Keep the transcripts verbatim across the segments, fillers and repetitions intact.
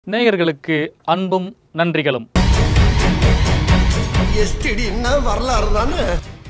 நேயர்களுக்கு அன்பும் நன்றிகளும். எஸ்டிடின வரலாறு தானே.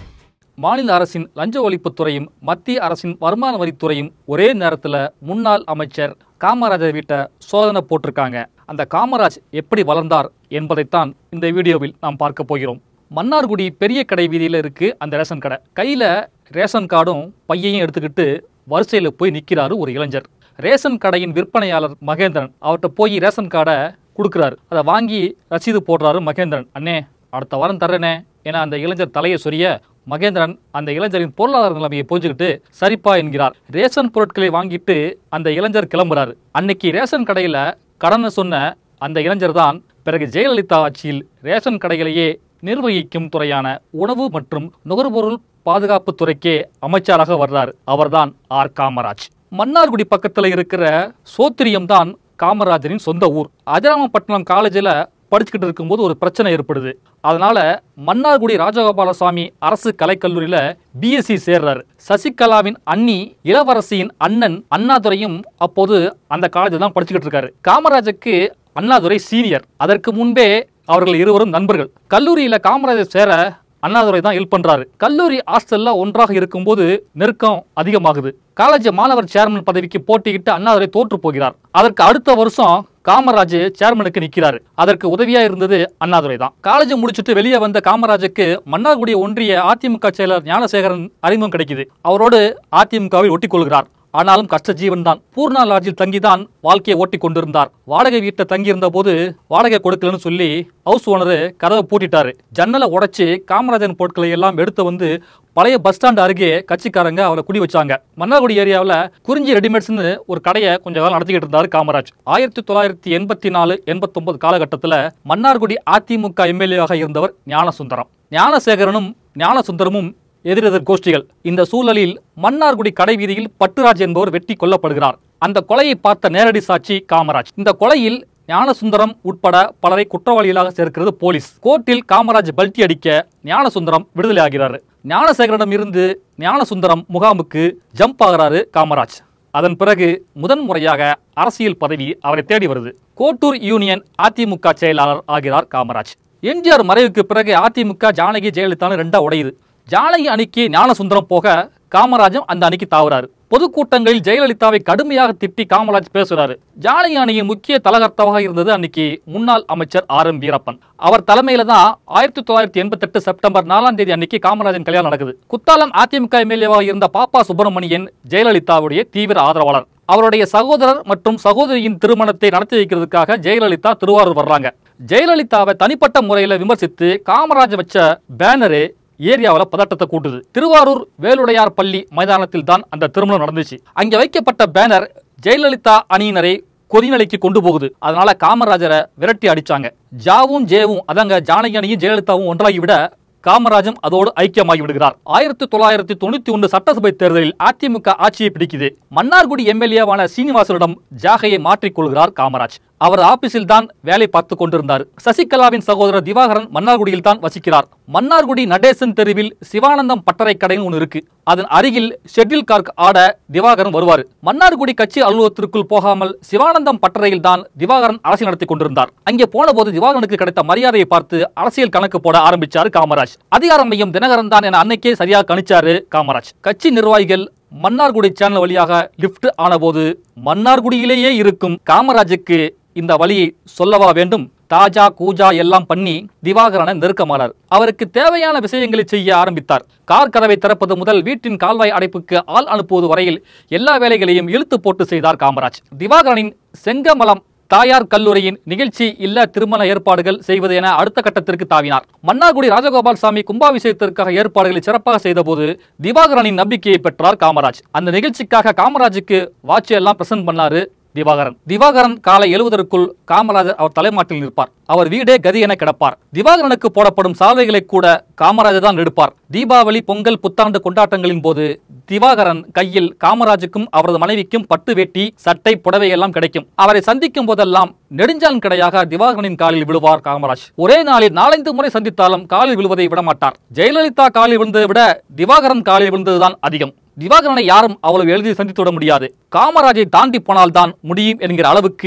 மாநில அரசின் லஞ்ச ஒழிப்புத்துறையும் மத்திய அரசின் வருமான வரித்துறையும் ஒரே நேரத்தில் முன்னாள் அமைச்சர் காமராஜர் வீட்டை சோதனை போட்டிருக்காங்க. அந்த காமராஜ் எப்படி வளர்ந்தார் என்பதைத்தான் இந்த வீடியோவில் நாம் பார்க்க போகிறோம். மன்னார்குடி பெரிய கடை வீதியில் இருக்கு அந்த ரேஷன் கடை. கையில் ரேஷன் கார்டும் பையையும் எடுத்துக்கிட்டு வரிசையில் போய் நிற்கிறாரு ஒரு இளைஞர். ரேஷன் கடையின் விற்பனையாளர் மகேந்திரன் அவர்கிட்ட போய் ரேஷன் கார்டை கொடுக்குறாரு. அதை வாங்கி ரசீது போடுறாரு மகேந்திரன். அண்ணே அடுத்த வாரம் தர்றேனே என அந்த இளைஞர் தலையை சொரிய மகேந்திரன் அந்த இளைஞரின் பொருளாதார நிலைமையை புரிஞ்சுக்கிட்டு சரிப்பா என்கிறார். ரேஷன் பொருட்களை வாங்கிட்டு அந்த இளைஞர் கிளம்புறாரு. அன்னைக்கு ரேஷன் கடையில் கடனை சொன்ன அந்த இளைஞர் தான் பிறகு ஜெயலலிதா ஆட்சியில் ரேஷன் கடைகளையே நிர்வகிக்கும் துறையான உணவு மற்றும் நுகர்பொருள் பாதுகாப்பு துறைக்கே அமைச்சராக வர்றார். அவர்தான் ஆர் காமராஜ். மன்னார்குடி பக்கத்தில் இருக்கிற சோத்திரியம் தான் காமராஜரின் சொந்த ஊர். அதிராமப்பட்டினம் காலேஜில் படிச்சுக்கிட்டு இருக்கும்போது ஒரு பிரச்சனை ஏற்படுது. அதனால மன்னார்குடி ராஜகோபாலசாமி அரசு கலைக்கல்லூரியில் பிஎஸ்சி சேர்றாரு. சசிகலாவின் அண்ணி இளவரசியின் அண்ணன் அண்ணாதுரையும் அப்போது அந்த காலேஜில் தான் படிச்சுக்கிட்டு இருக்காரு. காமராஜருக்கு அண்ணாதுரை சீனியர். அதற்கு முன்பே அவர்கள் இருவரும் நண்பர்கள். கல்லூரியில் காமராஜர் சேர அண்ணாதுரை தான் ஹெல்ப் பண்றாரு. கல்லூரி ஹாஸ்டல்ல ஒன்றாக இருக்கும்போது நெருக்கம் அதிகமாகுது. காலேஜ் மாணவர் சேர்மன் பதவிக்கு போட்டியிட்டு அண்ணாதுரை தோற்று போகிறார். அதற்கு அடுத்த வருஷம் காமராஜ் சேர்மனுக்கு நிற்கிறாரு. அதற்கு உதவியா இருந்தது அண்ணாதுரை தான். காலேஜ் முடிச்சுட்டு வெளியே வந்த காமராஜுக்கு மன்னார்குடி ஒன்றிய அதிமுக செயலர் ஞானசேகரன் அறிமுகம் கிடைக்குது. அவரோடு அதிமுகவில் ஒட்டி கொள்கிறார். ஆனாலும் கஷ்ட ஜீவன் தான். பூர்ணா லாட்ஜில் தங்கிதான் வாழ்க்கையை ஓட்டி கொண்டிருந்தார். வாடகை வீட்டை தங்கியிருந்த போது வாடகை கொடுக்கலன்னு சொல்லி ஹவுஸ் ஓனரு கதவை பூட்டிட்டாரு. ஜன்னலை உடைச்சு காமராஜன் பொருட்களை எல்லாம் எடுத்து வந்து பழைய பஸ் ஸ்டாண்ட் அருகே கட்சிக்காரங்க அவரை குடி வச்சாங்க. மன்னார்குடி ஏரியாவில் குறிஞ்சி ரெடிமேட்ஸ்னு ஒரு கடையை கொஞ்ச காலம் நடத்திக்கிட்டு இருந்தார் காமராஜ். ஆயிரத்தி தொள்ளாயிரத்தி எண்பத்தி நாலு எண்பத்தி ஒன்பது காலகட்டத்தில் மன்னார்குடி அதிமுக எம்எல்ஏவாக இருந்தவர் ஞானசுந்தரம். ஞானசேகரனும் ஞானசுந்தரமும் எதிரெதிர் கோஷ்டிகள். இந்த சூழலில் மன்னார்குடி கடை வீதியில் பட்டுராஜ் என்பவர் வெட்டி கொல்லப்படுகிறார். அந்த கொலையை பார்த்த நேரடி சாட்சி காமராஜ். இந்த கொலையில் ஞானசுந்தரம் உட்பட பலரை குற்றவாளிகளாக சேர்க்கிறது போலீஸ். கோர்ட்டில் காமராஜ் பல்டி அடிக்க ஞானசுந்தரம் விடுதலை ஆகிறார். ஞானசேகரனிடம் இருந்து ஞானசுந்தரம் முகாமுக்கு ஜம்ப் ஆகிறாரு காமராஜ். அதன் பிறகு முதன் முறையாக அரசியல் பதவி அவரை தேடி வருது. கோட்டூர் யூனியன் அதிமுக செயலாளர் ஆகிறார் காமராஜ். எம்ஜிஆர் மறைவுக்கு பிறகு அதிமுக ஜானகி ஜெயலலிதா ரெண்டா உடையுது. ஜானகி அணிக்கு ஞானசுந்தரம் போக காமராஜும் அந்த அணிக்கு தாவுறாரு. பொதுக்கூட்டங்களில் ஜெயலலிதாவை கடுமையாக திட்டி காமராஜ் பேசுறாரு. ஜானகி அணியின் முக்கிய தலகர்த்தாவாக இருந்தது அன்னைக்கு முன்னாள் அமைச்சர் ஆர் எம் வீரப்பன். அவர் தலைமையில தான் ஆயிரத்தி தொள்ளாயிரத்தி எண்பத்தி எட்டு செப்டம்பர் நாலாம் தேதி அன்னைக்கு காமராஜன் கல்யாணம் நடக்குது. குத்தாலம் அதிமுக எம்எல்ஏவாக இருந்த பாப்பா சுப்பிரமணியன் ஜெயலலிதாவுடைய தீவிர ஆதரவாளர். அவருடைய சகோதரர் மற்றும் சகோதரியின் திருமணத்தை நடத்தி வைக்கிறதுக்காக ஜெயலலிதா திருவாரூர் வர்றாங்க. ஜெயலலிதாவை தனிப்பட்ட முறையில் விமர்சித்து காமராஜ் வச்ச பேனரு ஏரியாவில் பதட்டத்தை கூட்டுது. திருவாரூர் வேலுடையார் பள்ளி மைதானத்தில் தான் அந்த திருமணம் நடந்துச்சு. அங்கே வைக்கப்பட்ட பேனர் ஜெயலலிதா அணியினரை கொதிநிலைக்கு கொண்டு போகுது. அதனால காமராஜரை விரட்டி அடிச்சாங்க. ஜாவும் ஜேவும் அதங்க ஜானகி அணியும் ஜெயலலிதாவும் ஒன்றாகி விட காமராஜும் அதோடு ஐக்கியமாகி விடுகிறார். ஆயிரத்தி தொள்ளாயிரத்தி தொண்ணூத்தி ஒன்று சட்டசபை தேர்தலில் அதிமுக ஆட்சியை பிடிக்குது. மன்னார்குடி எம்எல்ஏவான சீனிவாசனிடம் ஜாகையை மாற்றிக்கொள்கிறார் காமராஜ். அவர் ஆபீஸில் தான் வேலை பார்த்து கொண்டிருந்தார். சசிகலாவின் சகோதரர் திவாகரன் மன்னார்குடியில் தான் வசிக்கிறார். மன்னார்குடி நடேசன் தெருவில் சிவானந்தம் பட்டறை கடைன்னு ஒன்று இருக்கு. அதன் அருகில் ஷெட்டில் கார்க் ஆட திவாகரன் வருவார். மன்னார்குடி கட்சி அலுவலகத்திற்குள் போகாமல் சிவானந்தம் பட்டறையில் தான் திவாகரன் அரசியல் நடத்தி கொண்டிருந்தார். அங்கே போன போது திவாகரனுக்கு கிடைத்த மரியாதையை பார்த்து அரசியல் கணக்கு போட ஆரம்பிச்சார் காமராஜ். அதிகார மையம் தினகரன் தான் என அன்னைக்கே சரியாக கணிச்சாரு காமராஜ். கட்சி நிர்வாகிகள் மன்னார்குடி சேனல் வழியாக லிப்ட் ஆனபோது மன்னார்குடியிலேயே இருக்கும் காமராஜுக்கு இந்த வழியை சொல்லவா வேண்டும்? தாஜா கூஜா எல்லாம் பண்ணி திவாகரனை நெருக்கமானார். அவருக்கு தேவையான விஷயங்களை செய்ய ஆரம்பித்தார். கார் கதவை திறப்பது முதல் வீட்டின் கால்வாய் அடைப்புக்கு ஆள் அனுப்புவது வரையில் எல்லா வேலைகளையும் இழுத்து போட்டு செய்தார் காமராஜ். திவாகரனின் செங்கமலம் தாயார் கல்லூரியின் நிகழ்ச்சி இல்ல திருமண ஏற்பாடுகள் செய்வது என அடுத்த கட்டத்திற்கு தாவினார். மன்னார்குடி ராஜகோபாலசாமி கும்பாபிஷேகத்திற்காக ஏற்பாடுகளை சிறப்பாக செய்தபோது திவாகரனின் நம்பிக்கையை பெற்றார் காமராஜ். அந்த நிகழ்ச்சிக்காக காமராஜுக்கு வாட்ச் எல்லாம் பிரசன்ட் பண்ணாரு திவாகரன். திவாகரன் காலை எழுவதற்குள் காமராஜர் அவர் தலைமாட்டில் நிற்பார். அவர் வீடே கதி என கிடப்பார். திவாகரனுக்கு போடப்படும் சால்வைகளை கூட காமராஜர் தான் எடுப்பார். தீபாவளி பொங்கல் புத்தாண்டு கொண்டாட்டங்களின் போது திவாகரன் கையில் காமராஜுக்கும் அவரது மனைவிக்கும் பட்டு வேட்டி சட்டை புடவை எல்லாம் கிடைக்கும். அவரை சந்திக்கும் போதெல்லாம் நெடுஞ்சான் கிடையாக திவாகரனின் காலில் விழுவார் காமராஜ். ஒரே நாளில் நாலந்து முறை சந்தித்தாலும் காலில் விழுவதை விட மாட்டார். ஜெயலலிதா காலில் விழுந்ததை விட திவாகரன் காலில் விழுந்ததுதான் அதிகம். திவாகரனை யாரும் அவ்வளவு எளிதில் சந்தித்து விட முடியாது. காமராஜை தாண்டி போனால்தான் முடியும் என்கிற அளவுக்கு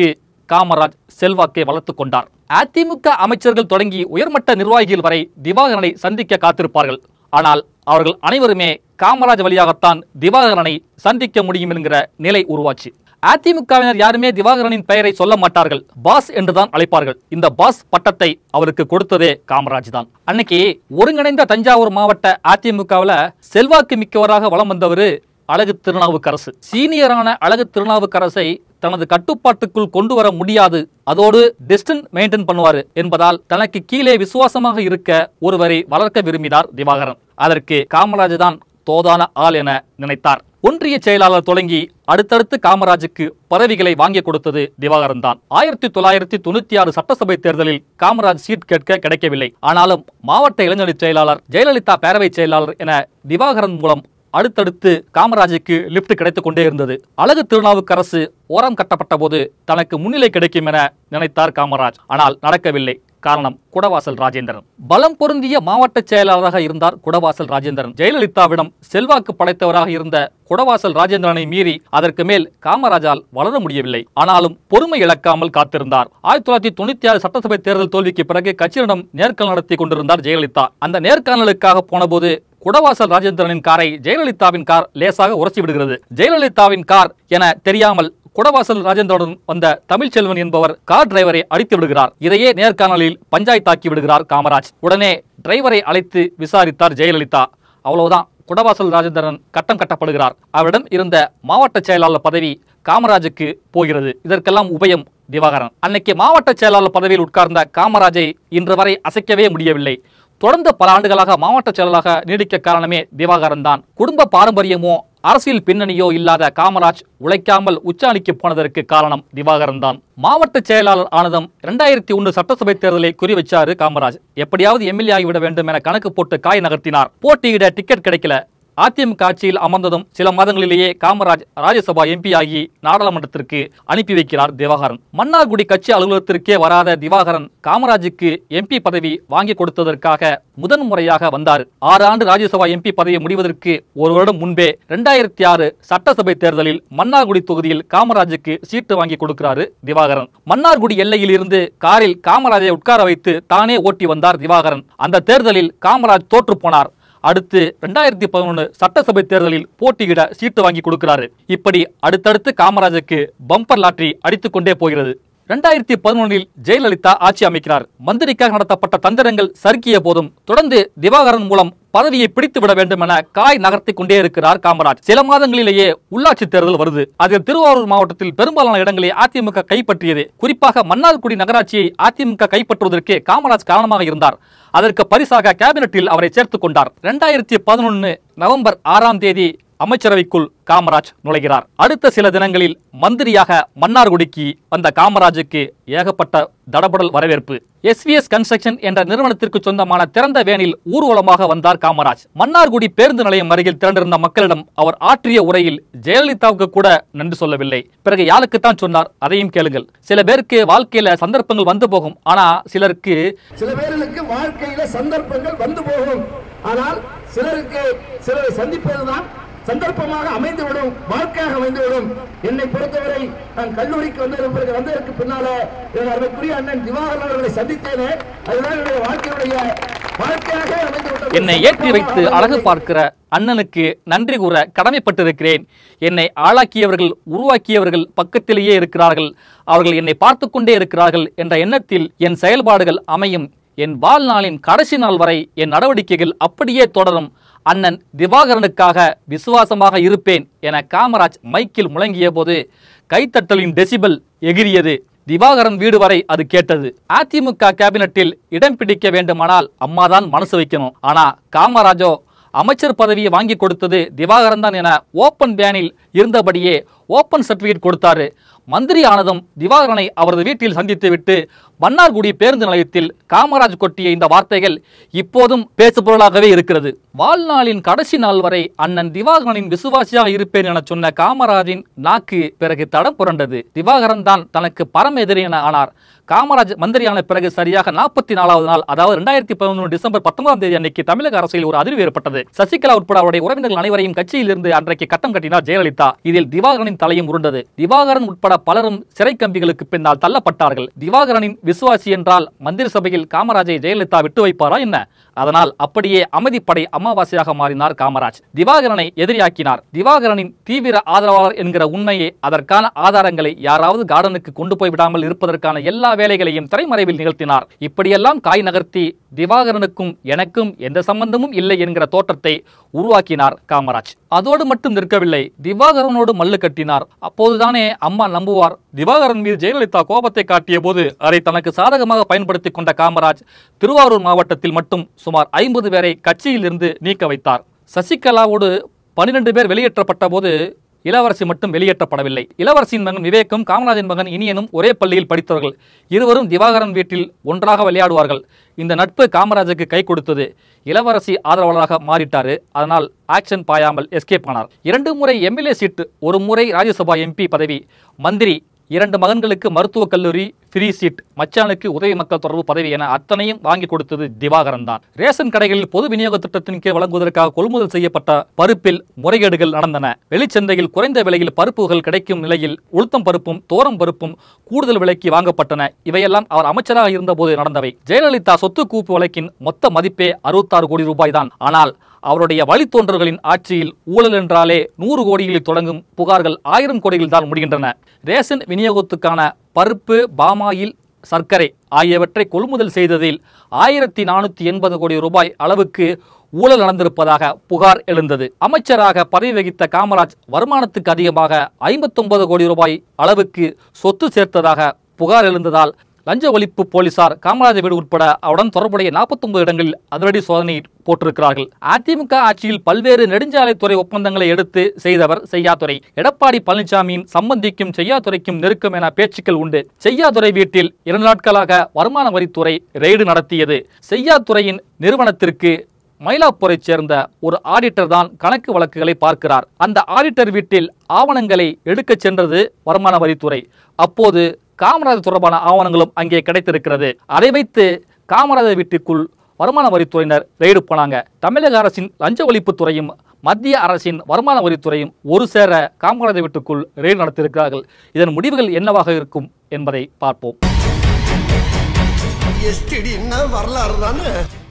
காமராஜ் செல்வாக்கை வளர்த்துக் கொண்டார். அதிமுக அமைச்சர்கள் தொடங்கி உயர்மட்ட நிர்வாகிகள் வரை திவாகரனை சந்திக்க காத்திருப்பார்கள். ஆனால் அவர்கள் அனைவருமே காமராஜ் வழியாகத்தான் திவாகரனை சந்திக்க முடியும் என்கிற நிலை உருவாச்சு. அதிமுகவினர் யாருமே திவாகரனின் பெயரை சொல்ல மாட்டார்கள், பாஸ் என்றுதான் அழைப்பார்கள். இந்த பாஸ் பட்டத்தை அவருக்கு கொடுத்ததே காமராஜ் தான். அன்னைக்கு ஒருங்கிணைந்த தஞ்சாவூர் மாவட்ட அதிமுகவில் செல்வாக்கு மிக்கவராக வலம் வந்தவர் அழகு திருநாவுக்கரசு. சீனியரான அழகு திருநாவுக்கரசை தனது கட்டுப்பாட்டுக்குள் கொண்டு வர முடியாது, அதோடு டிஸ்டன்ஸ் மெயின்டைன் பண்ணுவார் என்பதால் தனக்கு கீழே விசுவாசமாக இருக்க ஒருவரை வளர்க்க விரும்பினார் திவாகரன். அதற்கு காமராஜ் தான் தோதான ஆள் என நினைத்தார். ஒன்றிய செயலாளர் தொடங்கி அடுத்தடுத்து காமராஜுக்கு பதவிகளை வாங்கி கொடுத்தது திவாகரன் தான். ஆயிரத்தி தொள்ளாயிரத்தி தொண்ணூத்தி ஆறு சட்டசபை தேர்தலில் காமராஜ் சீட் கேட்க கிடைக்கவில்லை. ஆனாலும் மாவட்ட இளைஞரணி செயலாளர், ஜெயலலிதா பேரவை செயலாளர் என திவாகரன் மூலம் அடுத்தடுத்து காமராஜுக்கு லிப்ட் கிடைத்துக் கொண்டே இருந்தது. அழகு திருநாவுக்கரசு ஓரம் கட்டப்பட்ட போது தனக்கு முன்னிலை கிடைக்கும் என நினைத்தார் காமராஜ். ஆனால் நடக்கவில்லை. காரணம் குடவாசல் ராஜேந்திரன். பலம் பொருந்திய மாவட்ட செயலாளராக இருந்தார் குடவாசல் ராஜேந்திரன். ஜெயலலிதாவிடம் செல்வாக்கு படைத்தவராக இருந்த குடவாசல் ராஜேந்திரனை மீறி அதற்கு மேல் காமராஜால் வளர முடியவில்லை. ஆனாலும் பொறுமை இழக்காமல் காத்திருந்தார். ஆயிரத்தி தொள்ளாயிரத்தி தொண்ணூத்தி ஆறு சட்டசபை தேர்தல் தோல்விக்கு பிறகு கட்சியிடம் நேர்காணல் நடத்தி கொண்டிருந்தார் ஜெயலலிதா. அந்த நேர்காணலுக்காக போனபோது குடவாசல் ராஜேந்திரனின் காரை ஜெயலலிதாவின் கார் லேசாக உரசி விடுகிறது. ஜெயலலிதாவின் கார் என தெரியாமல் குடவாசல் ராஜேந்திரனுடன் வந்த தமிழ்ச்செல்வன் என்பவர் கார் டிரைவரை அடித்து விடுகிறார். இதையே நேர்காணலில் பஞ்சாயத்தாக்கி விடுகிறார் காமராஜ். உடனே டிரைவரை அழைத்து விசாரித்தார் ஜெயலலிதா. அவ்வளவுதான், குடவாசல் ராஜேந்திரன் கட்டம் கட்டப்படுகிறார். அவரிடம் இருந்த மாவட்ட செயலாளர் பதவி காமராஜுக்கு போகிறது. இதற்கெல்லாம் உபயம் திவாகரன். அன்னைக்கு மாவட்ட செயலாளர் பதவியில் உட்கார்ந்த காமராஜை இன்று வரை அசைக்கவே முடியவில்லை. தொடர்ந்து பல ஆண்டுகளாக மாவட்ட செயலாளராக நீடிக்க காரணமே திவாகரன் தான். குடும்ப பாரம்பரியமோ அரசியல் பின்னணியோ இல்லாத காமராஜ் உழைக்காமல் உச்சாணிக்கு போனதற்கு காரணம் திவாகரன் தான். மாவட்ட செயலாளர் ஆனதும் இரண்டாயிரத்தி ஒன்று சட்டசபை தேர்தலை குறிவச்சாரு காமராஜ். எப்படியாவது எம்எல்ஏ ஆகிவிட வேண்டும் என கணக்கு போட்டு காய் நகர்த்தினார். போட்டியிட டிக்கெட் கிடைக்கல. அதிமுக ஆட்சியில் அமர்ந்ததும் சில மாதங்களிலேயே காமராஜ் ராஜ்யசபா எம்பி ஆகி நாடாளுமன்றத்திற்கு அனுப்பி வைக்கிறார் திவாகரன். மன்னார்குடி கட்சி அலுவலகத்திற்கே வராத திவாகரன் காமராஜுக்கு எம்பி பதவி வாங்கி கொடுத்ததற்காக முதன் முறையாக வந்தார். ஆறு ஆண்டு ராஜ்யசபா எம்பி பதவி முடிவதற்கு ஒரு வருடம் முன்பே இரண்டாயிரத்தி ஆறு சட்டசபை தேர்தலில் மன்னார்குடி தொகுதியில் காமராஜுக்கு சீட்டு வாங்கி கொடுக்கிறாரு திவாகரன். மன்னார்குடி எல்லையில் இருந்து காரில் காமராஜை உட்கார வைத்து தானே ஓட்டி வந்தார் திவாகரன். அந்த தேர்தலில் காமராஜ் தோற்று போனார். அடுத்து இரண்டாயிரத்தி பதினொன்று சட்டசபை தேர்தலில் போட்டியிட சீட்டு வாங்கி கொடுக்கிறாரு. இப்படி அடுத்தடுத்து காமராஜுக்கு பம்பர் லாட்டரி அடித்துக் கொண்டே போகிறது. இரண்டாயிரத்தி பதினொன்றில் ஜெயலலிதா ஆட்சி அமைக்கிறார். மந்திரிக்காக நடத்தப்பட்ட தந்திரங்கள் சறுக்கிய போதும் தொடர்ந்து திவாகரன் மூலம் பதவியை பிடித்து விட வேண்டும் என காய் நகர்த்தி கொண்டே இருக்கிறார் காமராஜ். சில மாதங்களிலேயே உள்ளாட்சி தேர்தல் வருது. அதில் திருவாரூர் மாவட்டத்தில் பெரும்பாலான இடங்களை அதிமுக கைப்பற்றியது. குறிப்பாக மன்னார்குடி நகராட்சியை அதிமுக கைப்பற்றுவதற்கு காமராஜ் காரணமாக இருந்தார். அதற்கு பரிசாக கேபினெட்டில் அவரை சேர்த்துக் கொண்டார். இரண்டாயிரத்தி பதினொன்று நவம்பர் ஆறாம் தேதி அமைச்சரவைக்குள் காமராஜ் நுழைகிறார். அடுத்த சில தினங்களில் மந்திரியாக மன்னார்குடிக்கு வந்த காமராஜுக்கு ஏகப்பட்ட தடபடல் வரவேற்பு. எஸ்விஎஸ் கன்ஸ்ட்ரக்ஷன் என்ற நிறுவனத்திற்கு சொந்தமான திறந்த வேனில் ஊர்வலமாக வந்தார் காமராஜ். மன்னார்குடி பேருந்து நிலையம் அருகில் திரண்டிருந்த மக்களிடம் அவர் ஆற்றிய உரையில் ஜெயலலிதாவுக்கு கூட நன்றி சொல்லவில்லை. பிறகு யாருக்குத்தான் சொன்னார், அதையும் கேளுங்கள். சில பேருக்கு வாழ்க்கையில சந்தர்ப்பங்கள் வந்து போகும். ஆனா சிலருக்கு சில பேருக்கு வாழ்க்கையில சந்தர்ப்பங்கள் வந்து போகும். ஆனால் சிலருக்கு சிலரை சந்திப்பதுதான் சந்தர்ப்பமாக அமைந்துவிடும், வாழ்க்கையாக அமைந்துவிடும். என்னை பொறுத்தவரை நான் கல்லூரிக்கு வந்ததற்கு வந்ததற்கு பின்னால அதற்குரிய அண்ணன் திவாகரன் அவர்களை சந்தித்தேனே, அதுதான் என்னுடைய வாழ்க்கையுடைய வாழ்க்கையாக அமைந்துவிட்டது. என்னை ஏற்றி வைத்து அழகு பார்க்கிற அண்ணனுக்கு நன்றி கூற கடமைப்பட்டிருக்கிறேன். என்னை ஆளாக்கியவர்கள், உருவாக்கியவர்கள் பக்கத்திலேயே இருக்கிறார்கள். அவர்கள் என்னை பார்த்து கொண்டே இருக்கிறார்கள் என்ற எண்ணத்தில் என் செயல்பாடுகள் அமையும். என் வாழ்நாளின் கடைசி நாள் வரை என் நடவடிக்கைகள் அப்படியே தொடரும். அண்ணன் திவாகரனுக்காக விசுவாசமாக இருப்பேன் என காமராஜ் மைக்கில் முழங்கிய போது கைத்தட்டலின் டெசிபல் எகிரியது. திவாகரன் வீடு வரை அது கேட்டது. அதிமுக கேபினெட்டில் இடம் பிடிக்க வேண்டுமானால் அம்மாதான் மனசு வைக்கணும். ஆனா காமராஜோ அமைச்சர் பதவியை வாங்கி கொடுத்தது திவாகரன் தான் என ஓப்பன் பேனில் இருந்தபடியே ஓப்பன் சர்டிபிகேட் கொடுத்தாரு. மந்திரி ஆனதும் திவாகரனை அவரது வீட்டில் சந்தித்துவிட்டு மன்னார்குடி பேருந்து நிலையத்தில் காமராஜ் கொட்டிய இந்த வார்த்தைகள் இப்போதும் பேசுபொருளாகவே இருக்கிறது. வாழ்நாளின் கடைசி நாள் வரை அண்ணன் திவாகரனின் விசுவாசியாக இருப்பேன் என சொன்ன காமராஜின் நாக்கு பிறகு தடம் புரண்டது. திவாகரன் தான் தனக்கு பரம எதிரி என ஆனார். காமராஜ் மந்திரியான பிறகு சரியாக நாற்பத்தி நாலாவது நாள், அதாவது இரண்டாயிரத்தி பதினொன்று டிசம்பர் பத்தொன்பதாம் தேதி அன்னைக்கு தமிழக அரசியல் ஒரு அதிர்வு ஏற்பட்டது. சசிகலா உட்பட அவருடைய உறவினர்கள் அனைவரையும் கட்சியில் இருந்து அன்றைக்கு கட்டம் கட்டினார் ஜெயலலிதா. இதில் திவாகரனின் தலையும் உருண்டது. திவாகரன் உட்பட பலரும் சிறை கம்பிகளுக்கு பின்னால் தள்ளப்பட்டார்கள். திவாகரனின் விசுவாசி என்றால் மந்திரி சபையில் காமராஜை ஜெயலலிதா விட்டு வைப்பாரா என்ன? அதனால் அப்படியே அமைதிப்படை அமாவாசையாக மாறினார் காமராஜ். திவாகரனை எதிரியாக்கினார். திவாகரனின் தீவிர ஆதரவாளர் என்கிற உண்மையை, அதற்கான ஆதாரங்களை யாராவது கார்டனுக்கு கொண்டு போய் விடாமல் இருப்பதற்கான எல்லா வேலைகளையும் திரைமறைவில் நிகழ்த்தினார். இப்படியெல்லாம் காய் நகர்த்தி திவாகரனுக்கும் எனக்கும் எந்த சம்பந்தமும் இல்லை என்கிற தோற்றத்தை உருவாக்கினார் காமராஜ். அதோடு மட்டும் நிற்கவில்லை, திவாகரனோடு மல்லு கட்டினார். அப்போதுதானே அம்மா நம்புவார். திவாகரன் மீது ஜெயலலிதா கோபத்தை காட்டிய போது அதை தனக்கு சாதகமாக பயன்படுத்திக் கொண்ட காமராஜ் திருவாரூர் மாவட்டத்தில் மட்டும் சுமார் ஐம்பது பேரை கட்சியில் இருந்து நீக்க வைத்தார். சசிகலாவோடு பனிரெண்டு பேர் வெளியேற்றப்பட்ட போது இளவரசி மட்டும் வெளியேற்றப்படவில்லை. இளவரசியின் மகன் விவேக்கும் காமராஜின் மகன் இனியனும் ஒரே பள்ளியில் படித்தவர்கள். இருவரும் திவாகரன் வீட்டில் ஒன்றாக விளையாடுவார்கள். இந்த நட்பு காமராஜுக்கு கை கொடுத்தது. இளவரசி ஆதரவாளராக மாறிட்டாரு. அதனால் ஆக்ஷன் பாயாமல் எஸ்கேப் ஆனார். இரண்டு முறை எம்எல்ஏ சீட்டு, ஒரு முறை ராஜ்யசபா எம்பி பதவி, மந்திரி, இரண்டு மகன்களுக்கு மருத்துவக் கல்லூரி ஃப்ரீ சீட், மச்சானுக்கு உதவி மக்கள் தொடர்பு பதவி என அத்தனையும் வாங்கி கொடுத்தது திவாகரன் தான். ரேஷன் கடைகளில் பொது விநியோக திட்டத்தின் கீழ் வழங்குவதற்காக கொள்முதல் செய்யப்பட்ட பருப்பில் முறைகேடுகள் நடந்தன. வெளிச்சந்தையில் குறைந்த விலையில் பருப்புகள் கிடைக்கும் நிலையில் உளுத்தம் பருப்பும் தோரம் பருப்பும் கூடுதல் விலைக்கு வாங்கப்பட்டன. இவையெல்லாம் அவர் அமைச்சராக இருந்தபோது நடந்தவை. ஜெயலலிதா சொத்து குவிப்பு வழக்கின் மொத்த மதிப்பே அறுபத்தாறு கோடி ரூபாய் தான். ஆனால் அவருடைய வழித்தோன்றர்களின் ஆட்சியில் ஊழல் என்றாலே நூறு கோடிகளில் தொடங்கும் புகார்கள் ஆயிரம் கோடிகளில் தான் முடிகின்றன. ரேஷன் விநியோகத்துக்கான பருப்பு, பாமாயில், சர்க்கரை ஆகியவற்றை கொள்முதல் செய்ததில் ஆயிரத்தி நானூற்றி எண்பது கோடி ரூபாய் அளவுக்கு ஊழல் நடந்திருப்பதாக புகார் எழுந்தது. அமைச்சராக பதவி வகித்த காமராஜ் வருமானத்துக்கு அதிகமாக ஐம்பத்தி ஒன்பது கோடி ரூபாய் அளவுக்கு சொத்து சேர்த்ததாக புகார் எழுந்ததால் லஞ்ச ஒழிப்பு போலீசார் காமராஜ் வீடு உட்பட அவருடன் தொடர்புடைய நாற்பத்தி ஒன்பது இடங்களில் அதிரடி சோதனை போட்டிருக்கிறார்கள். அதிமுக ஆட்சியில் பல்வேறு நெடுஞ்சாலைத்துறை ஒப்பந்தங்களை எடுத்து செய்தவர் செய்யாதுரை. எடப்பாடி பழனிசாமியின் சம்பந்திக்கும் செய்யாதுரைக்கும் நெருக்கம் என பேச்சுக்கள் உண்டு. செய்யாதுரை வீட்டில் இரண்டு நாட்களாக வருமான வரித்துறை ரெய்டு நடத்தியது. செய்யாதுரையின் நிறுவனத்திற்கு மயிலாப்பூரை சேர்ந்த ஒரு ஆடிட்டர் தான் கணக்கு வழக்குகளை பார்க்கிறார். அந்த ஆடிட்டர் வீட்டில் ஆவணங்களை எடுக்க சென்றது வருமான வரித்துறை. அப்போது காமராஜர் தொடர்பான ஆவணங்களும் அங்கே கிடைத்திருக்கிறது. அதை வைத்து காமராஜர் வீட்டிற்குள் வருமான வரித்துறையினர் ரெய்டு போனாங்க. தமிழக அரசின் லஞ்ச ஒழிப்புத்துறையும் மத்திய அரசின் வருமான வரித்துறையும் ஒரு சேர காமராஜர் வீட்டுக்குள் ரெய்டு நடத்தியிருக்கிறார்கள். இதன் முடிவுகள் என்னவாக இருக்கும் என்பதை பார்ப்போம். எஸ்டிடி-ன வரலாறு தானே.